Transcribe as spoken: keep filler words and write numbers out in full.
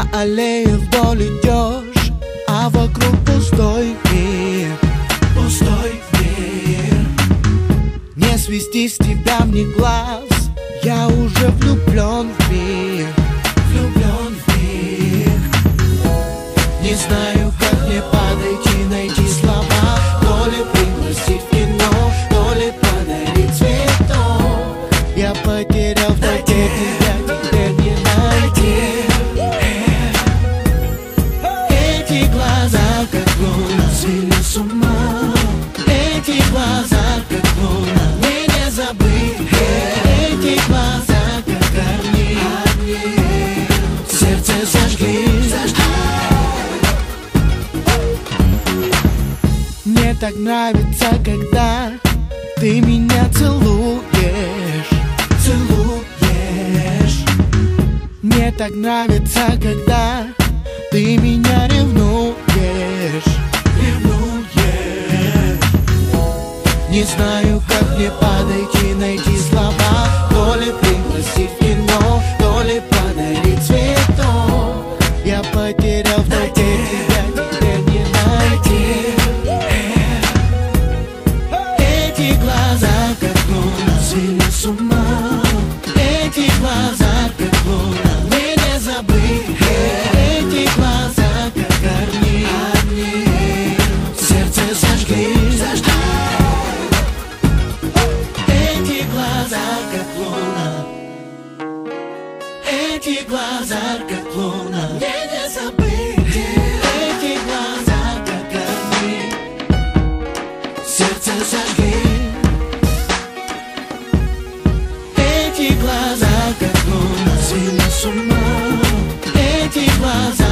аллее вдоль идешь, а вокруг пустой мир, пустой мир. Не свести с тебя мне глаз, я уже влюблен в мир, влюблен в мир. Не знаю, как мне подойти, найти слова, то ли пригласить в кино, то ли подарить цветок. Я потерял в толпе тебя, теперь не найти. Эти глаза, как луна, свели с ума. Эти глаза, как луна, мне не забыть. Эти глаза, как огни, сердце зажгли. Мне так нравится, когда ты меня целуешь, целуешь. Мне так нравится, когда ты меня ревнуешь, ревнуешь. Не знаю, как мне подойти, найти слова, то ли пригласить в кино, то ли подарить цветок. Я потерял в толпе тебя, теперь не найти. Эти глаза, как луна, свели с ума. Эти глаза, как луна, мне не забыть. Эти глаза, как огни, сердце зажгли. Эти глаза, как луна. Эти глаза, как луна, мне не забыть. Эти глаза, как огни, сердце зажгли. Эти глаза, как луна, свели с ума. Эти глаза.